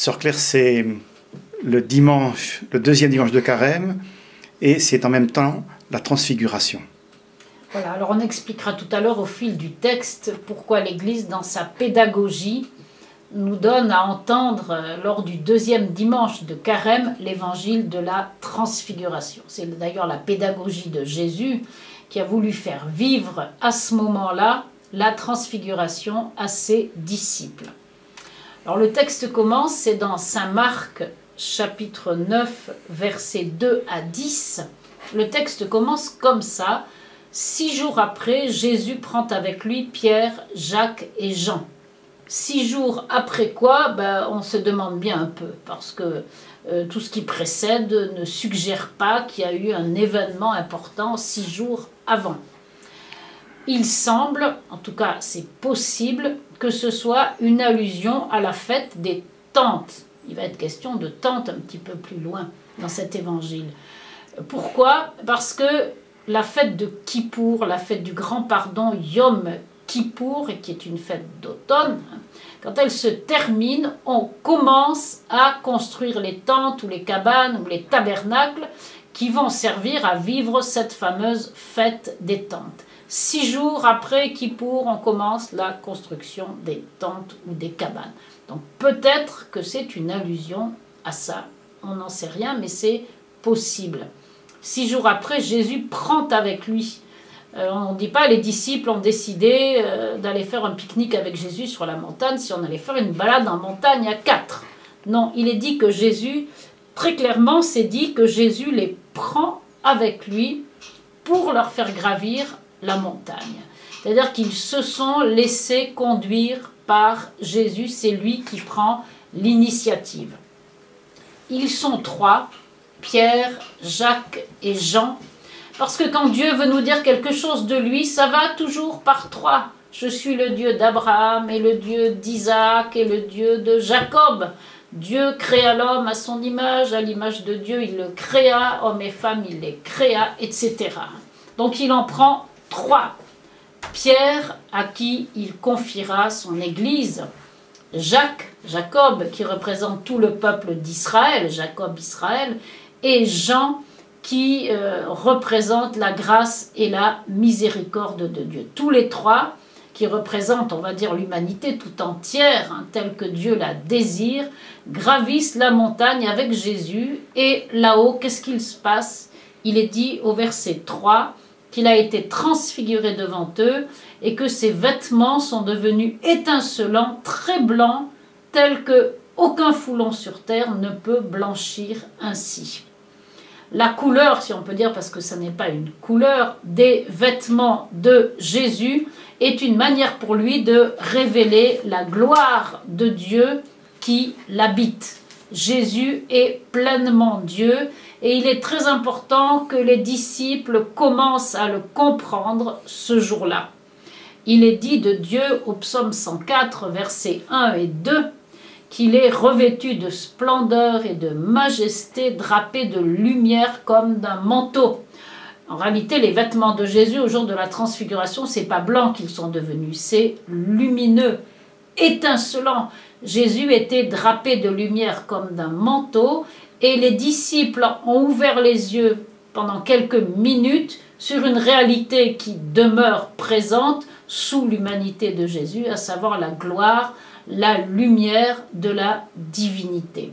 Sœur Claire, c'est le dimanche, le deuxième dimanche de Carême, et c'est en même temps la transfiguration. Voilà, alors on expliquera tout à l'heure au fil du texte pourquoi l'Église, dans sa pédagogie, nous donne à entendre lors du deuxième dimanche de Carême l'évangile de la transfiguration. C'est d'ailleurs la pédagogie de Jésus qui a voulu faire vivre à ce moment-là la transfiguration à ses disciples. Alors le texte commence, c'est dans Saint Marc, chapitre 9, versets 2 à 10. Le texte commence comme ça. 6 jours après, Jésus prend avec lui Pierre, Jacques et Jean. 6 jours après quoi, on se demande bien un peu, parce que tout ce qui précède ne suggère pas qu'il y a eu un événement important 6 jours avant. Il semble, en tout cas c'est possible, que ce soit une allusion à la fête des tentes. Il va être question de tentes un petit peu plus loin dans cet évangile. Pourquoi? Parce que la fête de Kippour, la fête du grand pardon, Yom Kippour, qui est une fête d'automne, quand elle se termine, on commence à construire les tentes ou les cabanes ou les tabernacles qui vont servir à vivre cette fameuse fête des tentes. 6 jours après Kippour, on commence la construction des tentes ou des cabanes. Donc peut-être que c'est une allusion à ça, on n'en sait rien, mais c'est possible. 6 jours après, Jésus prend avec lui. On ne dit pas les disciples ont décidé d'aller faire un pique-nique avec Jésus sur la montagne si on allait faire une balade en montagne à 4. Non, il est dit que Jésus, très clairement, c'est dit que Jésus les prend avec lui pour leur faire gravir la montagne. C'est-à-dire qu'ils se sont laissés conduire par Jésus, c'est lui qui prend l'initiative. Ils sont 3, Pierre, Jacques et Jean, parce que quand Dieu veut nous dire quelque chose de lui, ça va toujours par 3. Je suis le Dieu d'Abraham et le Dieu d'Isaac et le Dieu de Jacob. Dieu créa l'homme à son image, à l'image de Dieu, il le créa, homme et femme, il les créa, etc. Donc il en prend 3. Pierre, à qui il confiera son église. Jacques, Jacob, qui représente tout le peuple d'Israël, Jacob, Israël, et Jean, qui représente la grâce et la miséricorde de Dieu. Tous les 3 qui représentent, on va dire, l'humanité tout entière, telle que Dieu la désire, gravissent la montagne avec Jésus. Et là-haut, qu'est-ce qu'il se passe? Il est dit au verset 3 qu'il a été transfiguré devant eux et que ses vêtements sont devenus étincelants, très blancs, tels que aucun foulon sur terre ne peut blanchir ainsi. La couleur, si on peut dire, parce que ça n'est pas une couleur, des vêtements de Jésus est une manière pour lui de révéler la gloire de Dieu qui l'habite. Jésus est pleinement Dieu et il est très important que les disciples commencent à le comprendre ce jour-là. Il est dit de Dieu au psaume 104, versets 1 et 2, qu'il est revêtu de splendeur et de majesté, drapé de lumière comme d'un manteau. En réalité, les vêtements de Jésus au jour de la transfiguration, c'est pas blanc qu'ils sont devenus, c'est lumineux, étincelant. Jésus était drapé de lumière comme d'un manteau et les disciples ont ouvert les yeux pendant quelques minutes sur une réalité qui demeure présente sous l'humanité de Jésus, à savoir la gloire, la lumière de la divinité.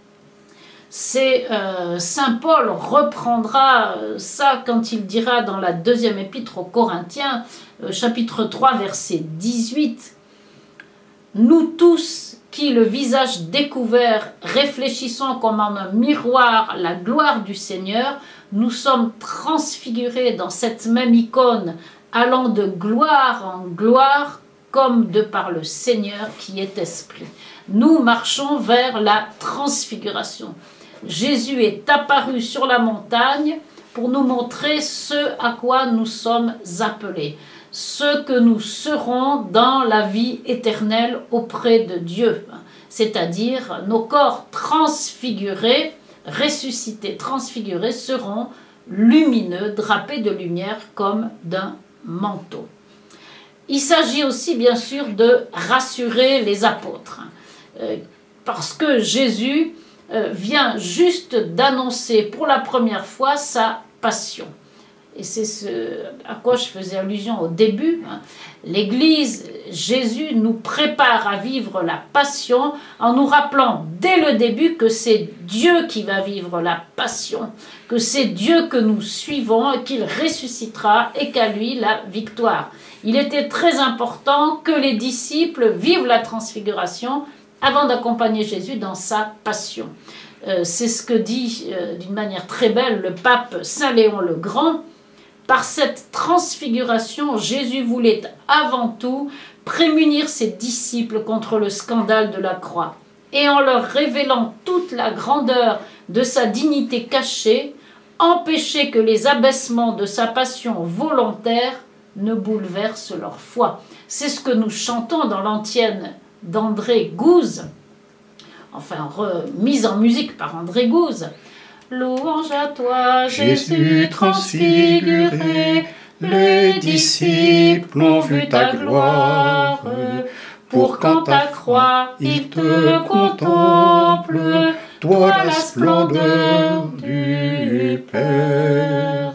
C'est Saint Paul reprendra ça quand il dira dans la deuxième épître aux Corinthiens, chapitre 3, verset 18, « Nous tous qui, le visage découvert, réfléchissons comme en un miroir la gloire du Seigneur, nous sommes transfigurés dans cette même icône, allant de gloire en gloire, comme de par le Seigneur qui est esprit. » Nous marchons vers la transfiguration. Jésus est apparu sur la montagne pour nous montrer ce à quoi nous sommes appelés, ce que nous serons dans la vie éternelle auprès de Dieu, c'est-à-dire nos corps transfigurés, ressuscités, transfigurés, seront lumineux, drapés de lumière comme d'un manteau. Il s'agit aussi bien sûr de rassurer les apôtres. parce que Jésus vient juste d'annoncer pour la première fois sa passion. Et c'est ce à quoi je faisais allusion au début. L'Église, Jésus nous prépare à vivre la passion en nous rappelant dès le début que c'est Dieu qui va vivre la passion, que c'est Dieu que nous suivons et qu'il ressuscitera et qu'à lui la victoire. Il était très important que les disciples vivent la transfiguration avant d'accompagner Jésus dans sa passion. C'est ce que dit d'une manière très belle le pape Saint Léon le Grand. Par cette transfiguration, Jésus voulait avant tout prémunir ses disciples contre le scandale de la croix. Et en leur révélant toute la grandeur de sa dignité cachée, empêcher que les abaissements de sa passion volontaire ne bouleversent leur foi. C'est ce que nous chantons dans l'antienne d'André Gouze, enfin mise en musique par André Gouze. Louange à toi, Jésus transfiguré, les disciples ont vu ta gloire. Pour qu'en ta croix, ils te contemplent, toi la splendeur du Père.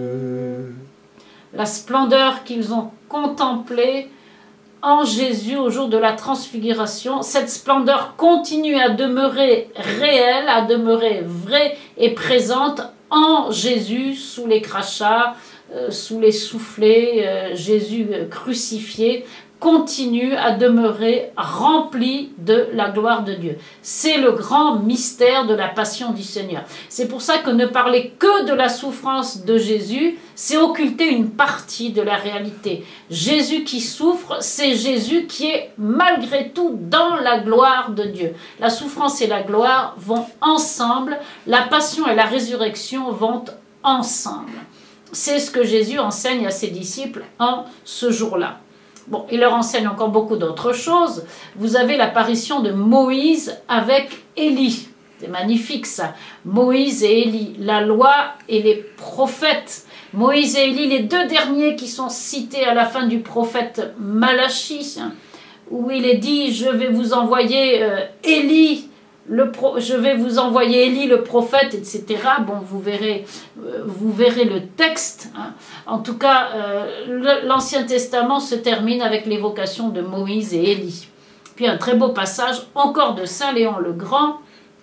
La splendeur qu'ils ont contemplée en Jésus au jour de la transfiguration, cette splendeur continue à demeurer réelle, à demeurer vraie et présente en Jésus, sous les crachats, sous les soufflets, Jésus crucifié, continue à demeurer rempli de la gloire de Dieu. C'est le grand mystère de la passion du Seigneur. C'est pour ça que ne parler que de la souffrance de Jésus, c'est occulter une partie de la réalité. Jésus qui souffre, c'est Jésus qui est malgré tout dans la gloire de Dieu. La souffrance et la gloire vont ensemble, la passion et la résurrection vont ensemble. C'est ce que Jésus enseigne à ses disciples en ce jour-là. Bon, il leur enseigne encore beaucoup d'autres choses. Vous avez l'apparition de Moïse avec Élie. C'est magnifique ça. Moïse et Élie, la loi et les prophètes. Moïse et Élie, les deux derniers qui sont cités à la fin du prophète Malachie, où il est dit « Je vais vous envoyer Élie, je vais vous envoyer Élie le prophète, etc. » Bon, vous verrez le texte. En tout cas, l'Ancien Testament se termine avec l'évocation de Moïse et Élie. Puis un très beau passage encore de Saint Léon le Grand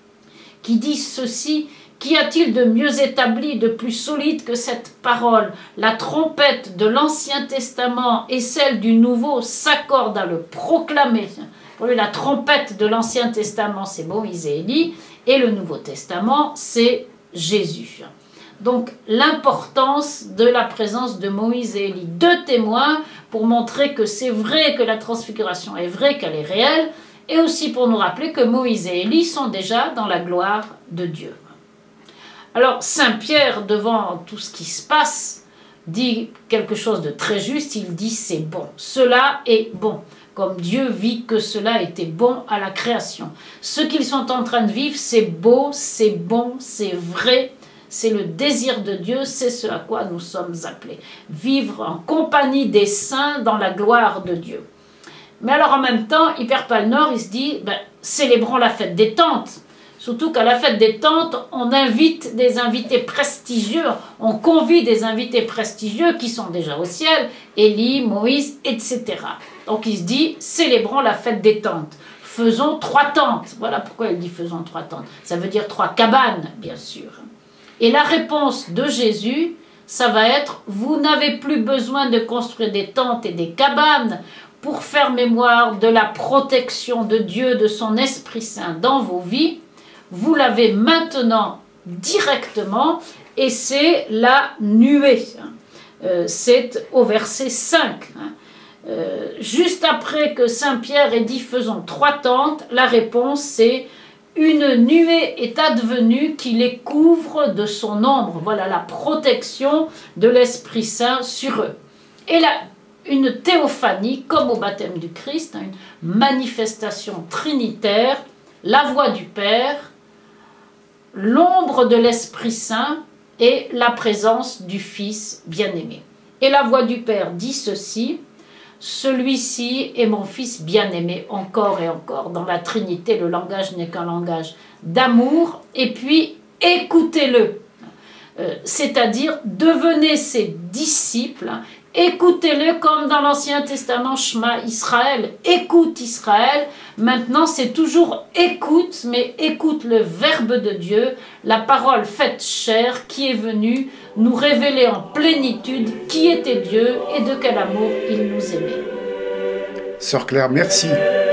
qui dit ceci: « Qu'y a-t-il de mieux établi, de plus solide que cette parole? La trompette de l'Ancien Testament et celle du Nouveau s'accordent à le proclamer. » Pour lui, la trompette de l'Ancien Testament, c'est Moïse et Élie, et le Nouveau Testament, c'est Jésus. Donc, l'importance de la présence de Moïse et Élie, deux témoins pour montrer que c'est vrai que la transfiguration est vraie, qu'elle est réelle, et aussi pour nous rappeler que Moïse et Élie sont déjà dans la gloire de Dieu. Alors, Saint Pierre, devant tout ce qui se passe, dit quelque chose de très juste, il dit « c'est bon, cela est bon ». Comme Dieu vit que cela était bon à la création. Ce qu'ils sont en train de vivre, c'est beau, c'est bon, c'est vrai, c'est le désir de Dieu, c'est ce à quoi nous sommes appelés. Vivre en compagnie des saints dans la gloire de Dieu. Mais alors en même temps, Hyper Pôle Nord, il se dit, célébrons la fête des tentes. Surtout qu'à la fête des tentes, on invite des invités prestigieux, on convie des invités prestigieux qui sont déjà au ciel, Élie, Moïse, etc. Donc il se dit, célébrons la fête des tentes. Faisons 3 tentes. Voilà pourquoi il dit faisons 3 tentes. Ça veut dire 3 cabanes, bien sûr. Et la réponse de Jésus, ça va être, vous n'avez plus besoin de construire des tentes et des cabanes pour faire mémoire de la protection de Dieu, de son Esprit Saint dans vos vies. Vous l'avez maintenant directement, et c'est la nuée. C'est au verset 5. Juste après que Saint Pierre ait dit « faisons 3 tentes », la réponse c'est « une nuée est advenue qui les couvre de son ombre ». Voilà la protection de l'Esprit Saint sur eux. Et là, une théophanie, comme au baptême du Christ, une manifestation trinitaire, la voix du Père, l'ombre de l'Esprit Saint et la présence du Fils bien-aimé. Et la voix du Père dit ceci: celui-ci est mon fils bien-aimé, encore et encore. Dans la Trinité, le langage n'est qu'un langage d'amour, et puis écoutez-le. C'est-à-dire, devenez ses disciples, écoutez-le comme dans l'Ancien Testament, Shema Israël, écoute Israël. Maintenant, c'est toujours écoute, mais écoute le Verbe de Dieu, la parole faite chair qui est venue nous révéler en plénitude qui était Dieu et de quel amour il nous aimait. Sœur Claire, merci.